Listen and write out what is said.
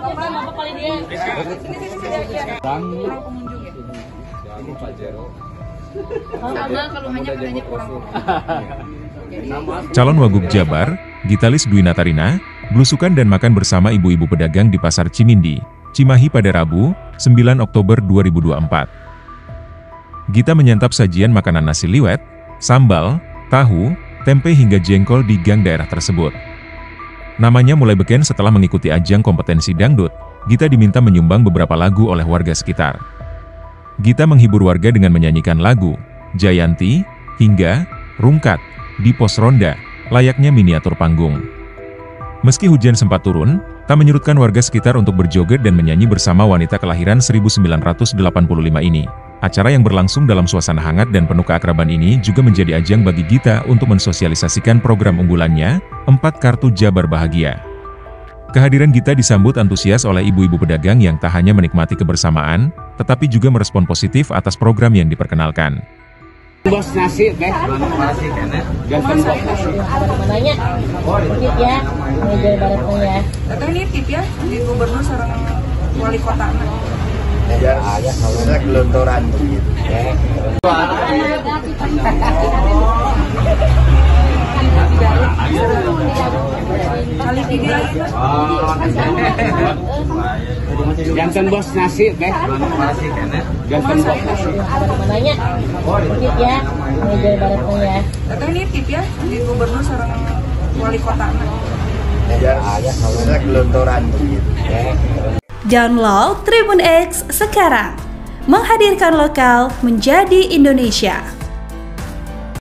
Calon Wagub Jabar, Gitalis Dwi Natarina, belusukan dan makan bersama ibu-ibu pedagang di Pasar Cimindi, Cimahi pada Rabu, 9 Oktober 2024. Gita menyantap sajian makanan nasi liwet, sambal, tahu, tempe hingga jengkol di gang daerah tersebut. Namanya mulai beken setelah mengikuti ajang kompetensi dangdut. Gita diminta menyumbang beberapa lagu oleh warga sekitar. Gita menghibur warga dengan menyanyikan lagu Jayanti hingga Rungkat di pos ronda, layaknya miniatur panggung. Meski hujan sempat turun, tak menyurutkan warga sekitar untuk berjoget dan menyanyi bersama wanita kelahiran 1985 ini. Acara yang berlangsung dalam suasana hangat dan penuh keakraban ini juga menjadi ajang bagi Gita untuk mensosialisasikan program unggulannya, 4 Kartu Jabar Bahagia. Kehadiran Gita disambut antusias oleh ibu-ibu pedagang yang tak hanya menikmati kebersamaan, tetapi juga merespon positif atas program yang diperkenalkan. Bos nasi, guys. Nasi kan ya. Jangan bos nasi. Mananya? Tip ya, Jawa Baratnya ya. Datang ini tip ya, di gubernur sareng wali kota. Ya, ayah kalau gelontoran begitu. Kali ini Jangan bos nasi, guys. Nasi kan ya. Jangan bos nasi. Mananya? Tip ya, Jawa Baratnya ya. Datang ini tip ya, di gubernur sareng wali kota. Ya, ayah kalau gelontoran begitu. Download Tribun X sekarang, menghadirkan lokal menjadi Indonesia.